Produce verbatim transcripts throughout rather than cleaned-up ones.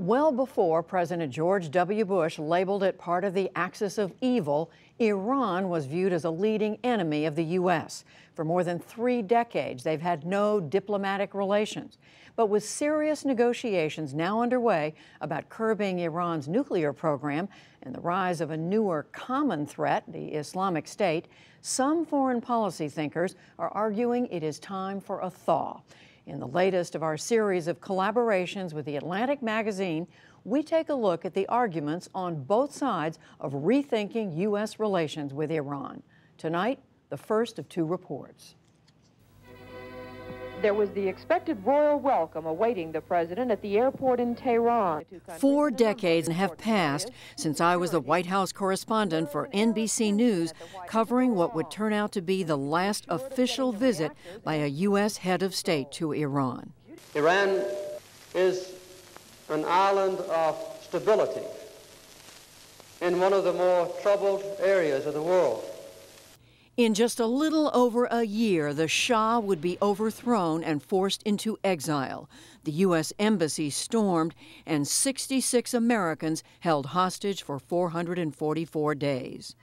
Well before President George W. Bush labeled it part of the axis of evil, Iran was viewed as a leading enemy of the U S. For more than three decades, they've had no diplomatic relations. But with serious negotiations now underway about curbing Iran's nuclear program and the rise of a newer common threat, the Islamic State, some foreign policy thinkers are arguing it is time for a thaw. In the latest of our series of collaborations with The Atlantic magazine, we take a look at the arguments on both sides of rethinking U S relations with Iran. Tonight, the first of two reports. There was the expected royal welcome awaiting the president at the airport in Tehran. Four decades have passed since I was the White House correspondent for N B C News, covering what would turn out to be the last official visit by a U S head of state to Iran. Iran is an island of stability in one of the more troubled areas of the world. In just a little over a year, the Shah would be overthrown and forced into exile. The U S embassy stormed, and sixty-six Americans held hostage for four hundred forty-four days.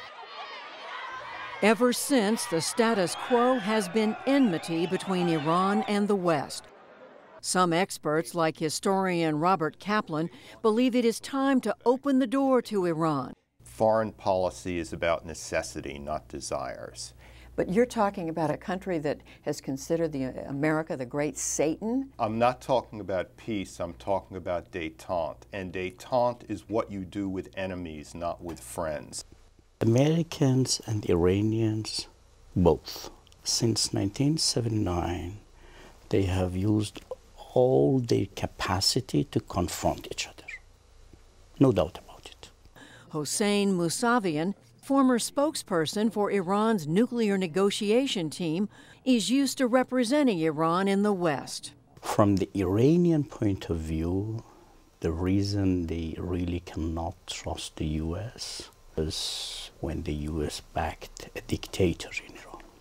Ever since, the status quo has been enmity between Iran and the West. Some experts, like historian Robert Kaplan, believe it is time to open the door to Iran. Foreign policy is about necessity, not desires. But you're talking about a country that has considered the America the great Satan? I'm not talking about peace, I'm talking about détente. And détente is what you do with enemies, not with friends. Americans and Iranians, both, since nineteen seventy-nine, they have used all their capacity to confront each other. No doubt about it. Hossein Mousavian, former spokesperson for Iran's nuclear negotiation team, is used to representing Iran in the West. From the Iranian point of view, the reason they really cannot trust the U S is when the U S backed a dictator in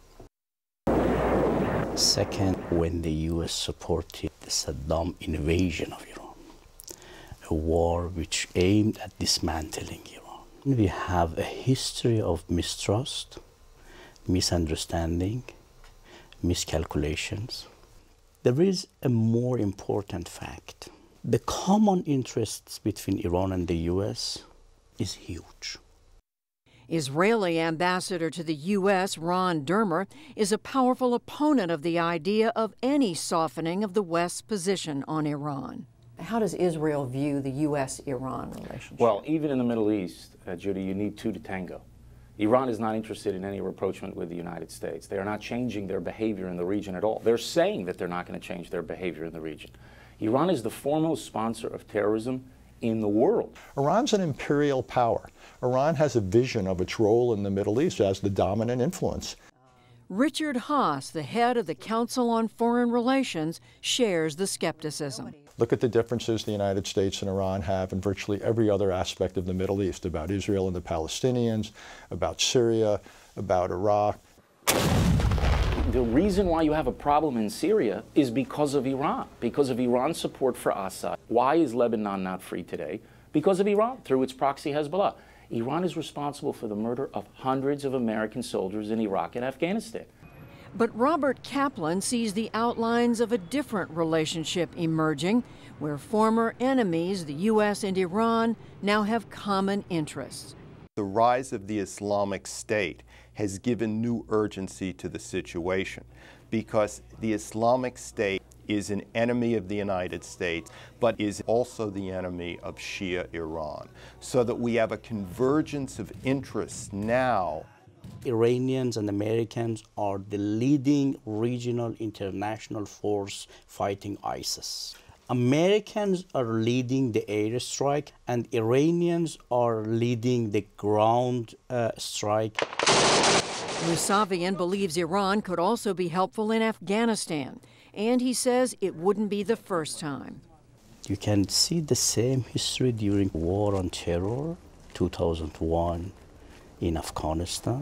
Iran. Second, when the U S supported the Saddam invasion of Iran, a war which aimed at dismantling Iran. We have a history of mistrust, misunderstanding, miscalculations. There is a more important fact. The common interests between Iran and the U S is huge. Israeli ambassador to the U S, Ron Dermer, is a powerful opponent of the idea of any softening of the West's position on Iran. How does Israel view the U S Iran relationship? Well, even in the Middle East, uh, Judy, you need two to tango. Iran is not interested in any rapprochement with the United States. They are not changing their behavior in the region at all. They're saying that they're not going to change their behavior in the region. Iran is the foremost sponsor of terrorism in the world. Iran's an imperial power. Iran has a vision of its role in the Middle East as the dominant influence. Richard Haass, the head of the Council on Foreign Relations, shares the skepticism. Look at the differences the United States and Iran have in virtually every other aspect of the Middle East, about Israel and the Palestinians, about Syria, about Iraq. The reason why you have a problem in Syria is because of Iran, because of Iran's support for Assad. Why is Lebanon not free today? Because of Iran, through its proxy Hezbollah. Iran is responsible for the murder of hundreds of American soldiers in Iraq and Afghanistan. But Robert Kaplan sees the outlines of a different relationship emerging, where former enemies, the U S and Iran, now have common interests. The rise of the Islamic State has given new urgency to the situation, because the Islamic State is an enemy of the United States, but is also the enemy of Shia Iran. So that we have a convergence of interests now. Iranians and Americans are the leading regional international force fighting ISIS. Americans are leading the airstrike, and Iranians are leading the ground uh, strike. Mousavian believes Iran could also be helpful in Afghanistan, and he says it wouldn't be the first time. You can see the same history during war on terror, two thousand one in Afghanistan.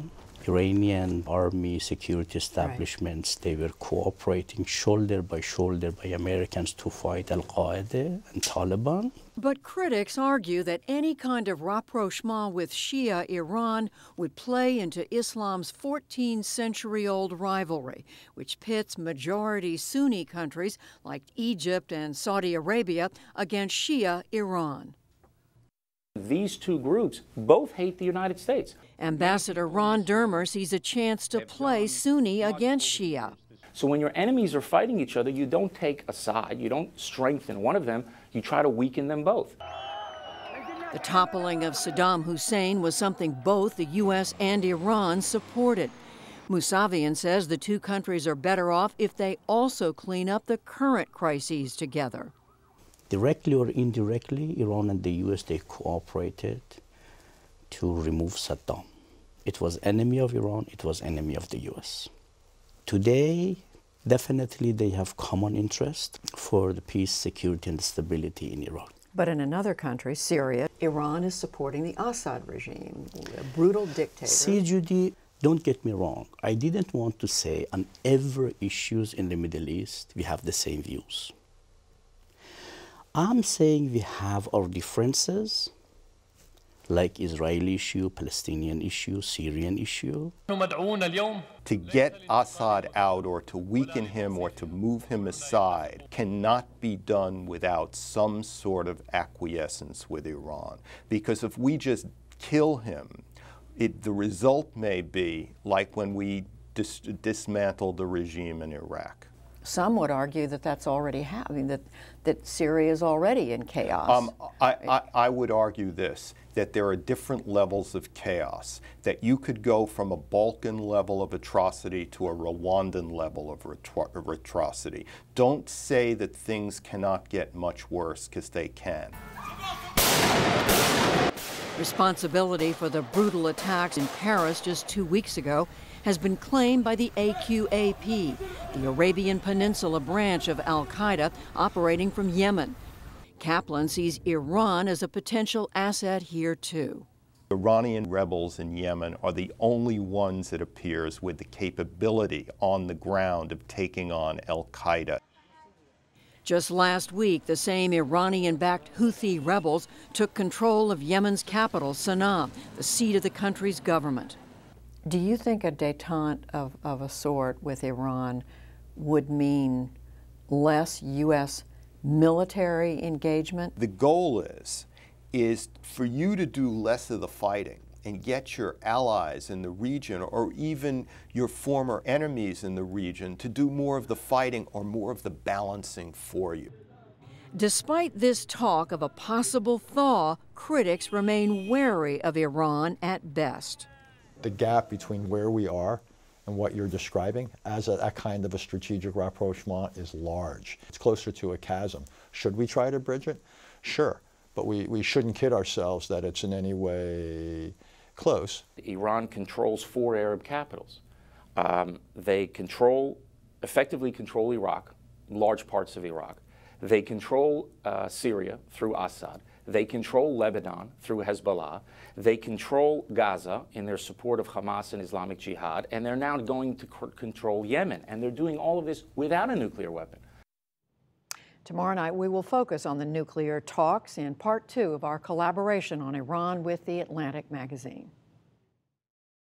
Iranian army security establishments, right. They were cooperating shoulder by shoulder by Americans to fight Al-Qaeda and Taliban. But critics argue that any kind of rapprochement with Shia Iran would play into Islam's fourteenth century old rivalry, which pits majority Sunni countries like Egypt and Saudi Arabia against Shia Iran. These two groups both hate the United States. Ambassador Ron Dermer sees a chance to play Sunni against Shia. So when your enemies are fighting each other, you don't take a side, you don't strengthen one of them, you try to weaken them both. The toppling of Saddam Hussein was something both the U S and Iran supported. Mousavian says the two countries are better off if they also clean up the current crises together. Directly or indirectly, Iran and the U S, they cooperated to remove Saddam. It was enemy of Iran, it was enemy of the U S. Today, definitely they have common interest for the peace, security, and stability in Iraq. But in another country, Syria, Iran is supporting the Assad regime, a brutal dictator. See, Judy, don't get me wrong. I didn't want to say on every issues in the Middle East, we have the same views. I'm saying we have our differences, like Israeli issue, Palestinian issue, Syrian issue. To get Assad out or to weaken him or to move him aside cannot be done without some sort of acquiescence with Iran. Because if we just kill him, it, the result may be like when we dis dismantled the regime in Iraq. Some would argue that that's already happening, that, that Syria is already in chaos. Um, I, I, I would argue this, that there are different levels of chaos, that you could go from a Balkan level of atrocity to a Rwandan level of retro atrocity. Don't say that things cannot get much worse, because they can. Responsibility for the brutal attacks in Paris just two weeks ago has been claimed by the A Q A P, the Arabian Peninsula branch of al-Qaeda operating from Yemen. Kaplan sees Iran as a potential asset here, too. Iranian rebels in Yemen are the only ones, it appears, with the capability on the ground of taking on al-Qaeda. Just last week, the same Iranian-backed Houthi rebels took control of Yemen's capital, Sana'a, the seat of the country's government. Do you think a détente of, of a sort with Iran would mean less U S military engagement? The goal is, is for you to do less of the fighting and get your allies in the region or even your former enemies in the region to do more of the fighting or more of the balancing for you. Despite this talk of a possible thaw, critics remain wary of Iran at best. The gap between where we are and what you're describing as a, a kind of a strategic rapprochement is large. It's closer to a chasm. Should we try to bridge it? Sure, but we, we shouldn't kid ourselves that it's in any way close. Iran controls four Arab capitals. Um, they control, effectively control Iraq, large parts of Iraq. They control uh, Syria through Assad. They control Lebanon through Hezbollah. They control Gaza in their support of Hamas and Islamic Jihad. And they're now going to control Yemen. And they're doing all of this without a nuclear weapon. Tomorrow night, we will focus on the nuclear talks in part two of our collaboration on Iran with The Atlantic magazine.